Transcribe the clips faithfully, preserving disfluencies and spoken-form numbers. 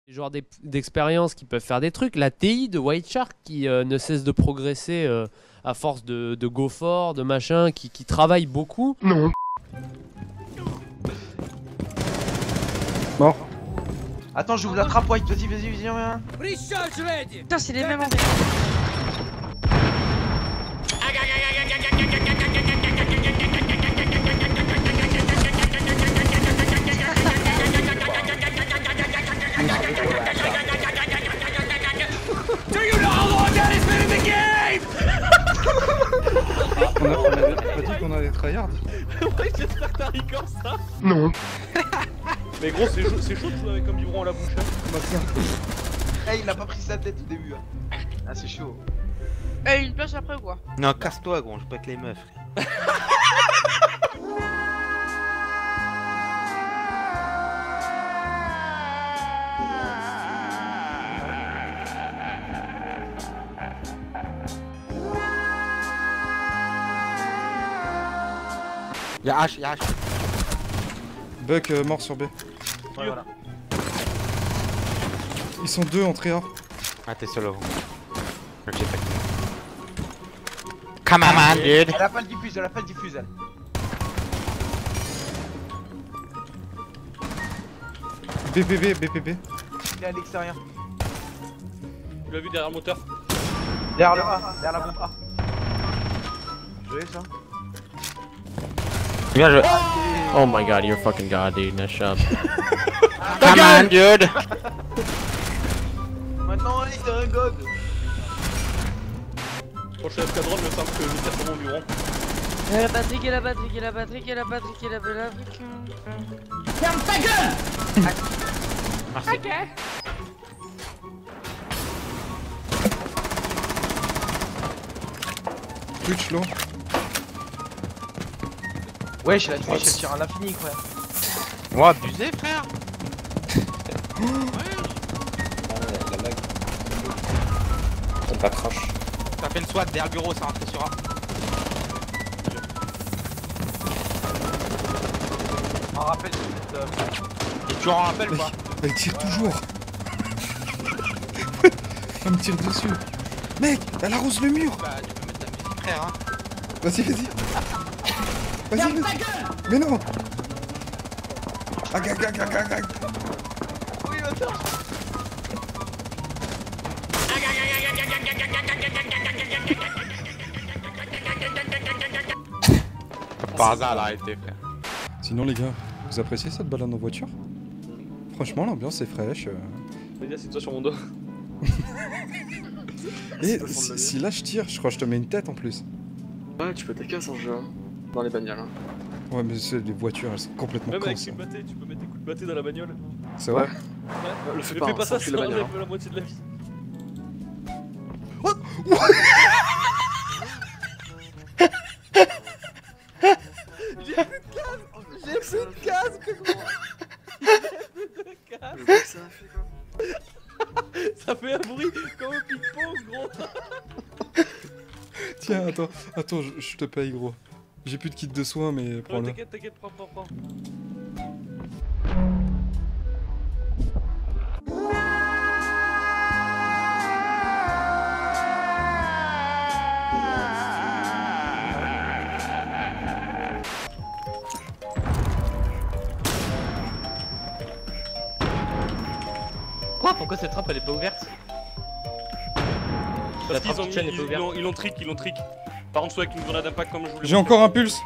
Des joueurs d'expérience qui peuvent faire des trucs. La T I de White Shark qui euh, ne cesse de progresser euh, à force de, de go fort, de machin, qui, qui travaille beaucoup. Non. Mort. Attends, j'ouvre la trappe White, vas-y, vas-y, vas-y, viens. Putain, c'est les mêmes en On a, on avait pas dit qu'on allait tryhard. Ouais, j'espère que t'as ri comme ça. Non. Mais gros, c'est chaud, c'est chaud de jouer avec un biberon à la bouche. Hein. Eh, hey, il a pas pris sa tête au début. Hein. Ah, c'est chaud. Eh, une plage après ou quoi? Non, casse-toi, gros, je joue pas avec les meufs. Y'a H, y'a H. Buck euh, mort sur B. Ouais, voilà. Ils sont deux en tryhard. Ah, t'es solo. Ok, fait. Come on, man, dude. Elle a pas le diffuse, elle a pas le diffuse, elle. B P B, B P B. Il est à l'extérieur. Tu l'as vu derrière le moteur. Derrière le A, derrière la bombe A. Joué ça. Bien joué. Oh my god, you're fucking god, dude. Nice job. Come on, dude. Maintenant, il est un god. Prochain escadron, me semble que le serpent au bureau. La batterie, et la batterie, et la batterie, et la batterie, et la batterie. Ferme ta gueule! Merci. Ok. Twitch low. Wesh, la Twitch, elle tire à l'infini, quoi. Oh, abusé, frère. Ça crash. T'as fait le swag derrière le bureau, ça rentre sur A. Un rappel, euh... Et tu en rappelles ou pas? Elle tire toujours. Elle me tire dessus. Mec, elle arrose le mur. Bah, tu peux mettre la musique, frère, hein. Vas-y, vas-y. Vas-y, vas-y. Mais non. Ag, ag, ag, ag, ag, ag. Oui, attends. Par hasard, elle a arrêté, frère. Sinon, les gars, vous appréciez cette balade en voiture? Franchement, l'ambiance est fraîche. euh. Vas-y, c'est toi sur mon dos. Et si, si là je tire, je crois que je te mets une tête en plus. Ouais, tu peux ta casse en jeu, hein. Dans les bagnoles. Hein. Ouais, mais c'est les voitures, elles sont complètement Même cons. avec ça. les bâtés, tu peux mettre des coups de bâté dans la bagnole. C'est vrai? Ouais. Le fais Mais pas, fais hein, pas ça, ça ça tue la enlève bagnole. la moitié de la vie. J'ai plus de casque. J'ai plus de casque, gros. J'ai plus de casque. Le mec, ça a fait quoi? Ça fait un bruit comme un ping-pong, gros. Tiens, attends, attends, je, je te paye, gros. J'ai plus de kit de soins, mais Ouais, prends-le. t'inquiète, t'inquiète, prends, prends, prends. Quoi? Pourquoi cette trappe elle est pas ouverte? La Parce qu'ils trappe ont, chaîne mis- est pas ils, ils ouverte. l'ont ils l'ont trick, ils l'ont trick. Par contre, soit avec une grenade d'impact comme je voulais. J'ai encore un pulse.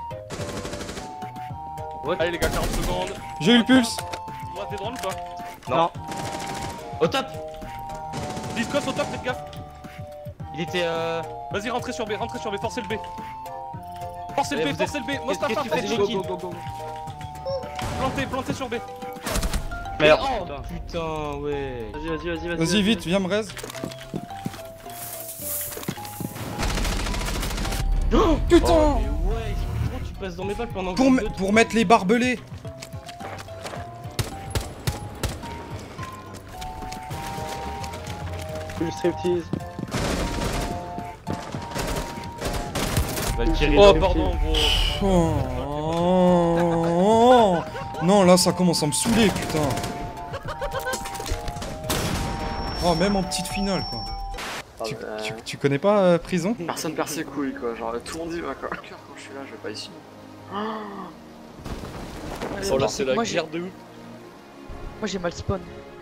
Allez les gars, quarante secondes. J'ai eu le pulse. Moi, t'es drone ou pas? Non. Au top. Discos au top, faites gaffe. Il était euh... Vas-y, rentrez sur B, rentrez sur B, forcez le B. Forcez le Eh, B, vous forcez êtes- le B. qu'est-ce Mostafa, que tu fais, forcez Nicky? le B. Plantez, plantez sur B. Merde. Oh putain, ouais. Vas-y, vas-y, vas-y, vas-y. Vas-y, vite, viens me raise. Oh, putain! Oh, mais ouais, trop tu passes dans mes balles pendant que Pour, je me- deux, pour mettre les barbelés. Full striptease. va tirer Oh, dans- pardon, gros. Oh, non, là ça commence à me saouler, putain. Oh, même en petite finale, quoi. Ah, Tu, bah, tu, tu connais pas euh, Prison? Personne perd ses couilles quoi, genre tout le monde y va quoi. Quand je suis là, je vais pas ici. Oh là, c'est la Moi, j'ai- guerre de ouf. Moi j'ai mal spawn.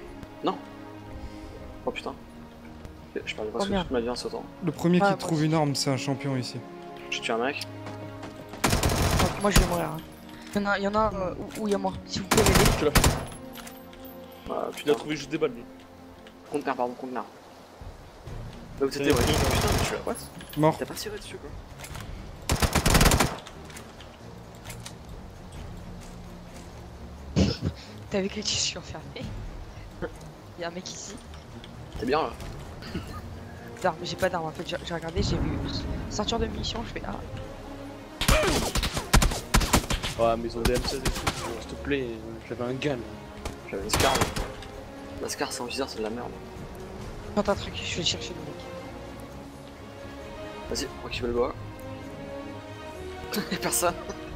Oh putain. Je parlais Oh, presque merde. toute ma vie en sautant. Le premier Ah, qui moi trouve aussi. une arme, c'est un champion ici. J'ai tué un mec. Donc, moi je vais mourir. Hein. Y'en a, y en a euh, où il y a moi. Si vous pouvez m'aider. Ah, Il a putain. trouvé juste des balles lui. Conteneur, pardon, conteneur. Là où t'étais, C'est ouais. vrai. Putain, mais tu l'as what? Mort. T'as pas tiré dessus quoi. T'as vu que je suis enfermé. Y'a un mec ici. T'es bien là. D'armes, j'ai pas d'armes en fait. J'ai j'ai regardé, j'ai vu ceinture de munitions. Je fais ah. Ouais, mais ils ont des M seize et tout. S'il te plaît, j'avais un gun. J'avais une Scar. là. La Scar sans viseur, c'est de la merde. Tente un truc, je vais chercher le mec. Vas-y, récupère le bois. Y'a personne.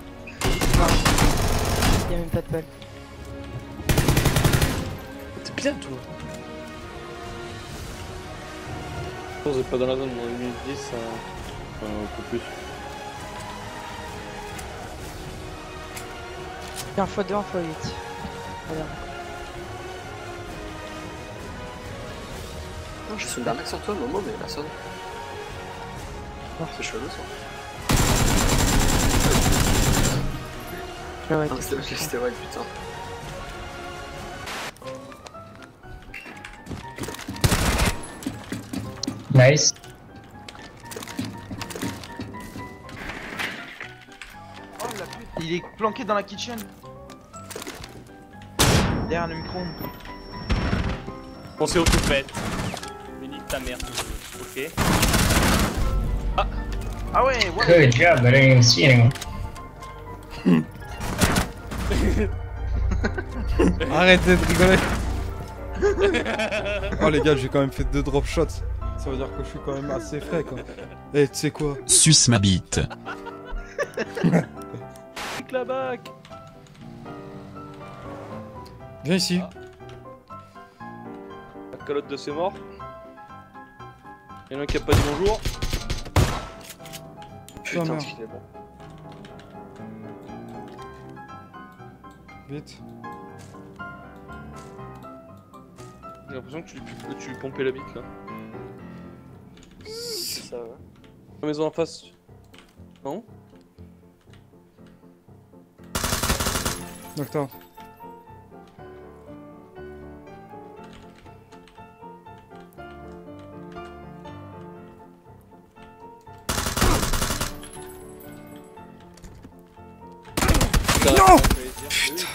Y'a même pas de balle. T'es bien toi. Vous êtes pas dans la zone, dans minute dix, ça... Enfin, un peu plus. Y'a un fois deux, un fois huit. Regarde. Non, j'ai soulevé un mec sur toi, Momo, mais personne. Oh. C'est chelou ça. Ouais, ouais, Non, c'était c'était vrai, putain. Nice. Oh la pute, il est planqué dans la kitchen. Derrière le micro-ondes. On s'est occupé. Mais nique ta mère. Ok. Ah ouais, ouais. Good job, I didn't even see anyone. Arrêtez de rigoler. Oh les gars, j'ai quand même fait deux drop shots. Ça veut dire que je suis quand même assez frais quoi. Eh, tu sais quoi? Suce ma bite. Pique la bac. Viens ici. La calotte de ses morts. Y'en a un qui a pas dit bonjour. Putain, merde. qu'il est bon. Vite. J'ai l'impression que tu lui, que tu lui pompais la bite là. C'est ça, ouais. La maison en face. Non? Docteur. Non! Putain!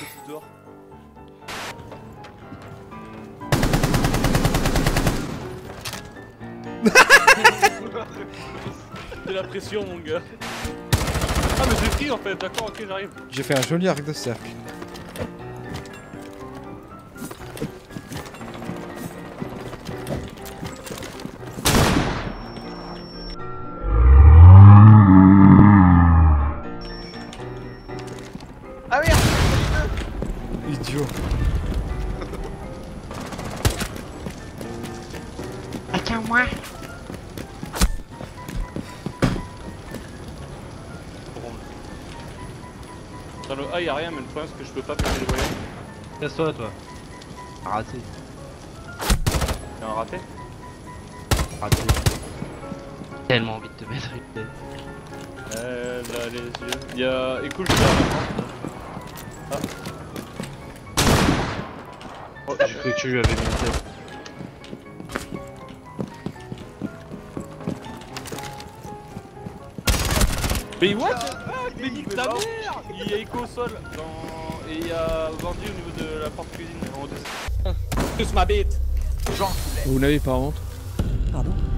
J'ai la pression mon gars. Ah mais j'ai pris en fait, d'accord, ok j'arrive. J'ai fait un joli arc de cercle. Ah merde. Idiot. Attends moi. Dans le A y'a rien mais le problème c'est que je peux pas péter les voyants. Casse-toi toi. Raté. Y'a un raté? Raté. Tellement envie de te mettre une tête. Elle a les yeux. Y'a... Écoute, je vais maintenant. Ah. Oh, j'ai cru que tu lui avais mis une tête. Mais what the fuck? Mais nique ta mère! Il y a Echo au sol dans... et il y a Bandit au niveau de la porte cuisine en haut de... Tous ma bite! Vous n'avez pas honte? Pardon?